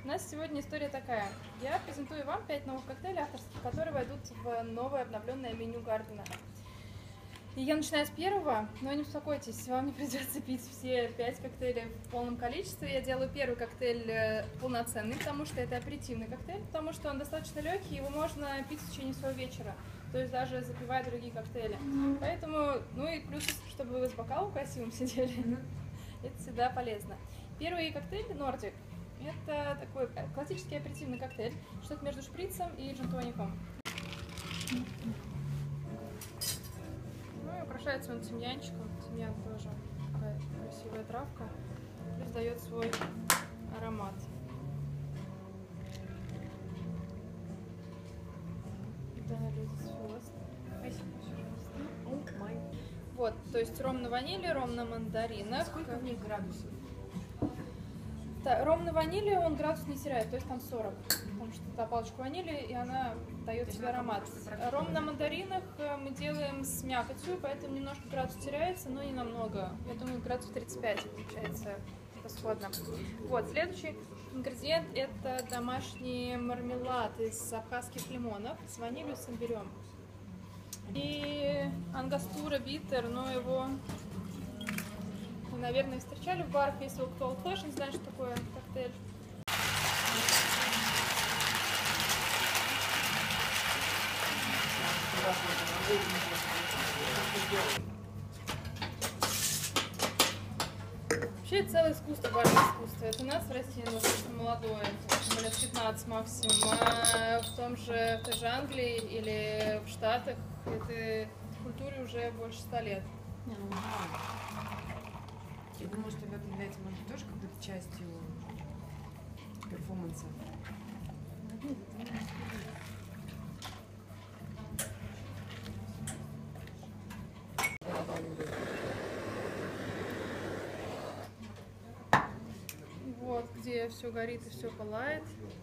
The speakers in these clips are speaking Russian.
У нас сегодня история такая. Я презентую вам 5 новых коктейлей авторских, которые войдут в новое обновленное меню Гардена. И я начинаю с первого, но не беспокойтесь, вам не придется пить все 5 коктейлей в полном количестве. Я делаю первый коктейль полноценный, потому что это аперитивный коктейль, потому что он достаточно легкий, его можно пить в течение всего вечера, то есть даже запивая другие коктейли. Поэтому, ну и плюс, чтобы вы с бокалом красивым сидели, это всегда полезно. Первый коктейль Nordic. Это такой классический аперитивный коктейль, что-то между шприцем и джин-тоником. Ну и украшается он тимьянчиком. Тимьян тоже такая красивая травка. Плюс дает свой аромат. Да, вот, то есть ром на ваниле, ром на мандаринах. Сколько в них градусов? Да, ром на ваниле он градус не теряет, то есть там 40, потому что это палочка ванили, и она дает себе аромат. Ром на мандаринах мы делаем с мякотью, поэтому немножко градус теряется, но не намного. Я думаю, градус 35 получается расходно. Вот, следующий ингредиент — это домашний мармелад из абхазских лимонов с ванилью, с имбирем. И ангастура биттер, но его... Вы, наверное, встречали в барах, если вы кто Old Fashion знает, что такое коктейль. Вообще это целое искусство, барное искусство. Это у нас в России достаточно молодое, лет 15 максимум. А в той же Англии или в Штатах этой культуре уже больше 100 лет. Я думаю, что это является, может, тоже какой-то частью перформанса. Вот, где все горит и все пылает.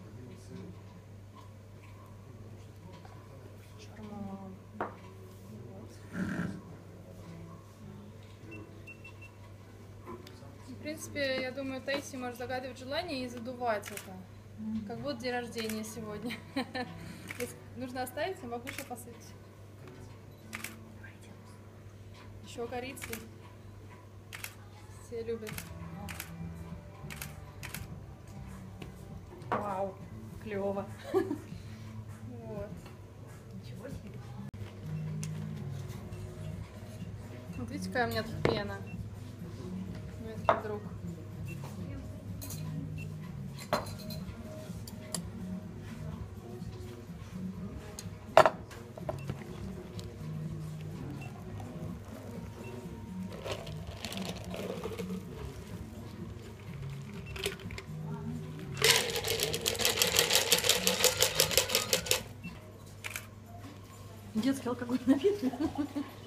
В принципе, я думаю, Таисия может загадывать желание и задувать это. Как будто день рождения сегодня. Если нужно оставить, я могу еще посыпать. Еще корицы. Все любят. Вау, клево. Вот. Ничего себе. Вот видите, какая у меня тут пена. Вместо друг. Детский алкогольный напиток.